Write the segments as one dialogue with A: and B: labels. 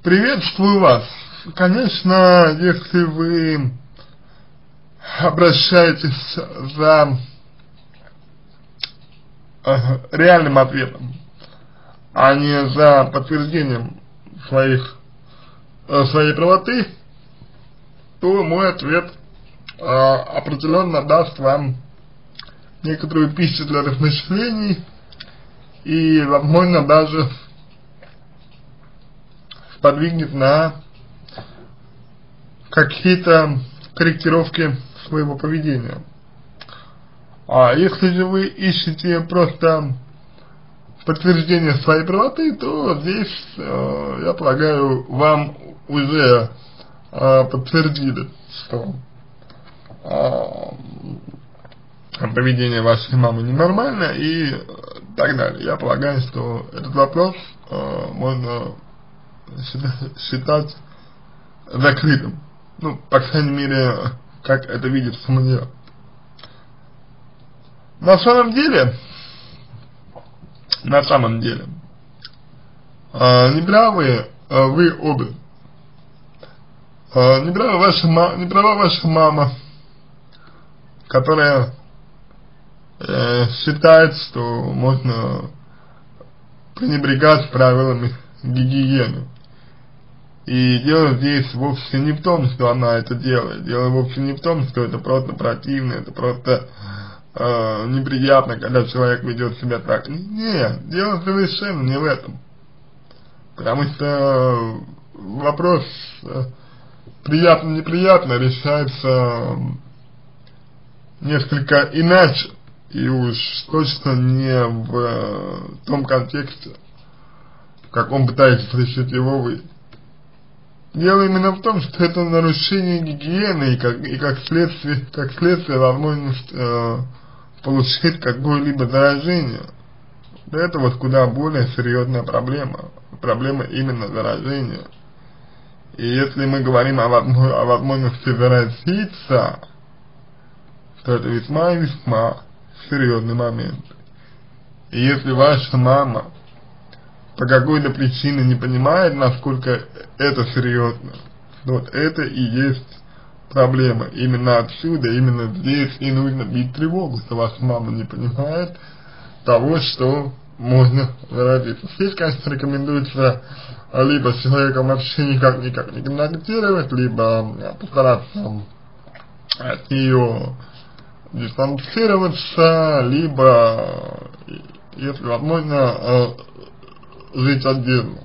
A: Приветствую вас. Конечно, если вы обращаетесь за реальным ответом, а не за подтверждением своей правоты, то мой ответ определенно даст вам некоторую пищу для размышлений и, возможно, даже сподвигнет на какие-то корректировки своего поведения. А если же вы ищете просто подтверждение своей правоты, то здесь, я полагаю, вам уже подтвердили, что поведение вашей мамы ненормально и так далее. Я полагаю, что этот вопрос можно считать закрытым. Ну, по крайней мере, как это видится мне. На самом деле, не правы вы обе. Не права ваша мама, которая считает, что можно пренебрегать правилами гигиены. И дело здесь вовсе не в том, что она это делает. Дело вовсе не в том, что это просто противно, это просто неприятно, когда человек ведет себя так. Нет, дело совершенно не в этом. Потому что вопрос приятно-неприятно решается несколько иначе. И уж точно не в том контексте, в каком пытаетесь решить его вы. Дело именно в том, что это нарушение гигиены и как следствие возможность получить какое-либо заражение. Это вот куда более серьезная проблема. Проблема именно заражения. И если мы говорим о возможности заразиться, то это весьма и весьма серьезный момент. И если ваша мама по какой-то причине не понимает, насколько это серьезно, вот это и есть проблема. Именно отсюда, именно здесь и нужно бить тревогу, что ваша мама не понимает того, что можно заразиться. Здесь, конечно, рекомендуется либо с человеком вообще никак не контактировать, либо постараться от нее дистанцироваться, либо, если возможно, жить отдельно.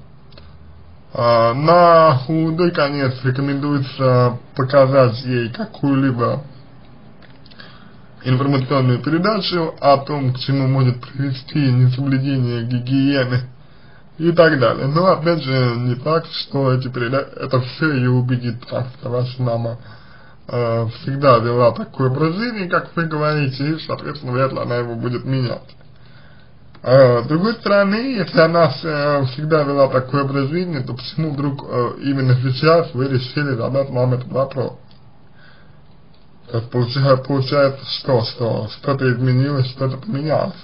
A: На худой конец рекомендуется показать ей какую-либо информационную передачу о том, к чему может привести несоблюдение гигиены и так далее. Но опять же не так, что это все ее убедит, потому что ваша мама всегда вела такой образ жизни, как вы говорите, и, соответственно, вряд ли она его будет менять. С другой стороны, если она всегда вела такой образ жизни, то почему вдруг именно сейчас вы решили задать нам этот вопрос? То есть получается что что-то изменилось, что-то поменялось.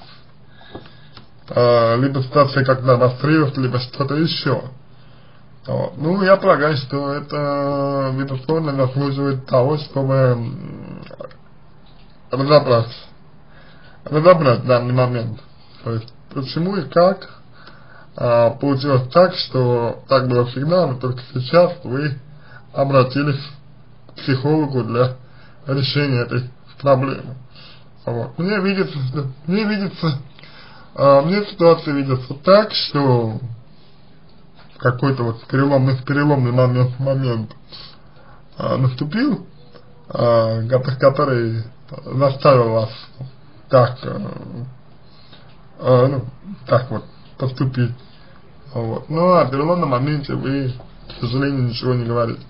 A: Либо ситуация как-то обострилась, либо что-то еще. Вот. Ну, я полагаю, что это, безусловно, заслуживает того, чтобы разобрать в данный момент. То есть, почему и как получилось так, что так было всегда, но только сейчас вы обратились к психологу для решения этой проблемы. Вот. Мне ситуация видится так, что какой-то вот переломный момент наступил, который заставил вас так вот поступить. Вот. Но о переломном моменте вы, к сожалению, ничего не говорите.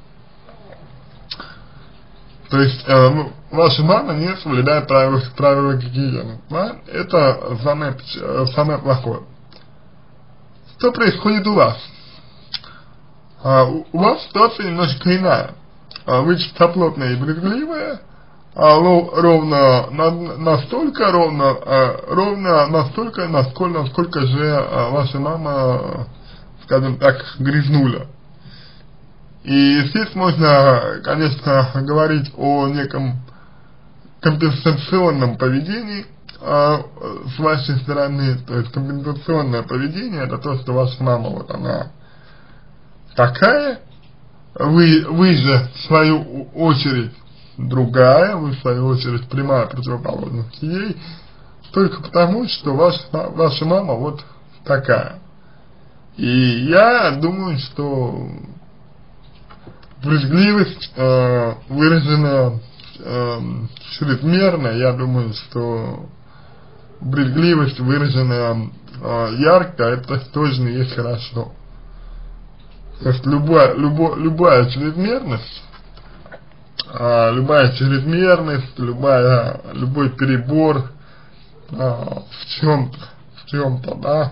A: То есть ваша мама не соблюдает правила гигиены. Да? Это самое плохое. Что происходит у вас? У вас ситуация немножко иная. Вы чистоплотная и брезгливая, насколько же ваша мама, скажем так, грязнуля. И здесь можно, конечно, говорить о неком компенсационном поведении с вашей стороны. То есть компенсационное поведение — это то, что ваша мама, вот она такая, вы же в свою очередь другая, вы в свою очередь прямая противоположность ей, только потому, что ваша мама вот такая. И я думаю, что брезгливость выражена чрезмерно. Я думаю, что брезгливость выражена ярко, это тоже не есть хорошо. То есть любая чрезмерность, любой перебор в чем-то, да,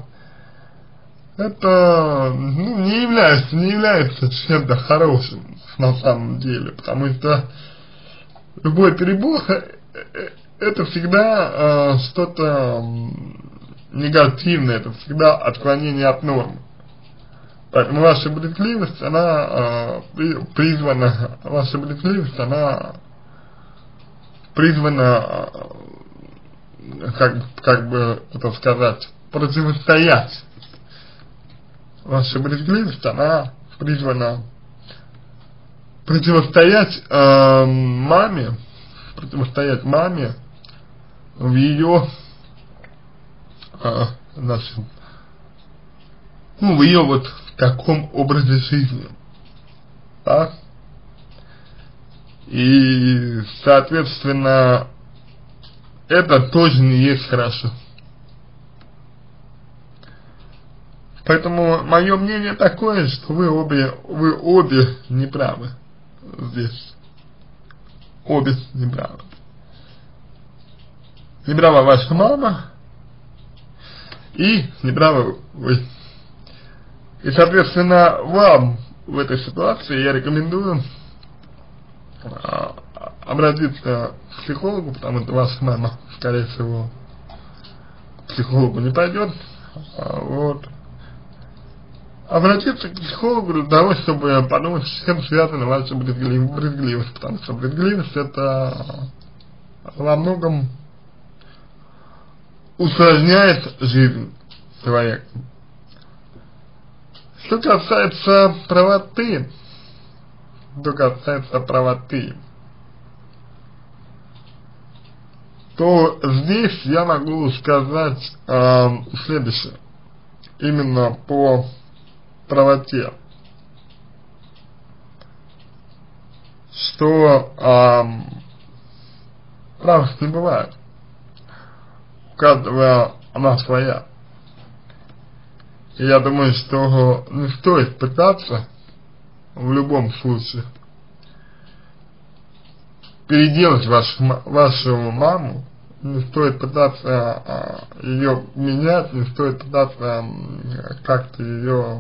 A: это не является чем-то хорошим на самом деле, потому что любой перебор это всегда что-то негативное, это всегда отклонение от нормы. Поэтому ваша брезгливость, она призвана, как бы это сказать, противостоять. Ваша брезгливость, она призвана противостоять маме в ее, в ее вот в таком образе жизни, да? И, соответственно, это тоже не есть хорошо. Поэтому мое мнение такое, что вы обе неправы здесь. Обе неправы. Неправа ваша мама и неправы вы. И, соответственно, вам в этой ситуации я рекомендую обратиться к психологу, потому что ваша мама, скорее всего, к психологу не пойдет. Вот. Обратиться к психологу для того, чтобы подумать, с чем связана ваша брезгливость, потому что брезгливость это во многом усложняет жизнь человека. Что касается правоты, то здесь я могу сказать следующее, именно по правоте, что правость не бывает, у каждого она своя. И я думаю, что не стоит пытаться в любом случае переделать вашу маму, не стоит пытаться ее менять, не стоит пытаться как-то ее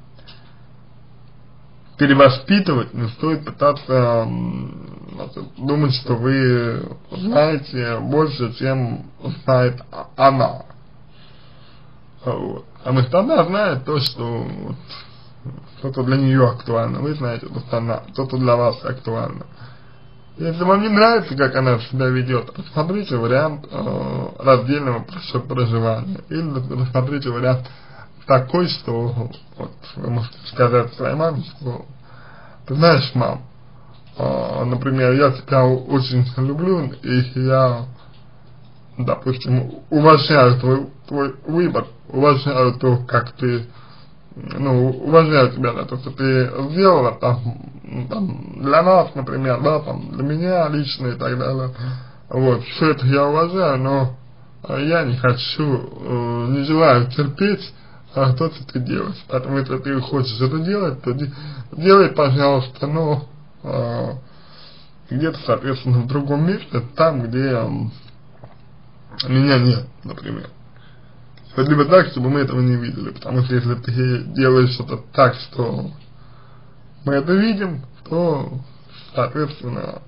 A: перевоспитывать, не стоит пытаться думать, что вы знаете больше, чем знает она. Вот. Потому что она знает то, что что-то для нее актуально, вы знаете, что-то для вас актуально. Если вам не нравится, как она себя ведет, рассмотрите вариант раздельного проживания. Или рассмотрите вариант такой, что вот, вы можете сказать своей маме, что ты знаешь, мам, например, я тебя очень люблю, и я, допустим, уважаю твой выбор, уважаю то, как ты, уважаю тебя за то, что ты сделала там для нас, например, да, там, для меня лично и так далее. Вот, все это я уважаю, но я не хочу, не желаю терпеть то, что ты делаешь. Поэтому, если ты хочешь это делать, то делай, пожалуйста, но где-то, соответственно, в другом месте, там, где меня нет, например. Либо так, чтобы мы этого не видели, потому что если ты делаешь что-то так, что мы это видим, то, соответственно,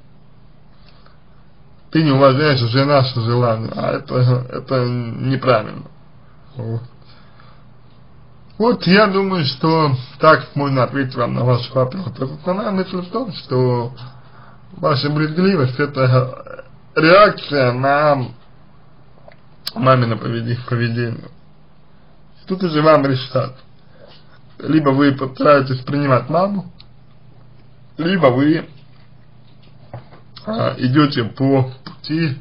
A: ты не уважаешь уже наши желания, а это неправильно. Вот. Вот я думаю, что так можно ответить вам на ваш вопрос. Основная мысль в том, что ваша брезгливость — это реакция на мамино поведение. Тут уже вам решать. Либо вы постараетесь принимать маму, либо вы идете по пути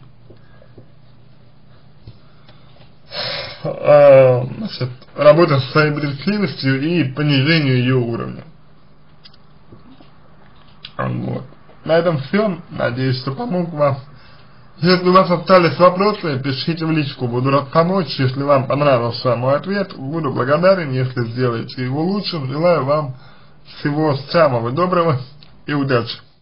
A: работы со своей брезгливостью и понижению ее уровня. Вот. На этом все. Надеюсь, что помог вам. Если у вас остались вопросы, пишите в личку, буду рад помочь. Если вам понравился мой ответ, буду благодарен, если сделаете его лучшим. Желаю вам всего самого доброго и удачи.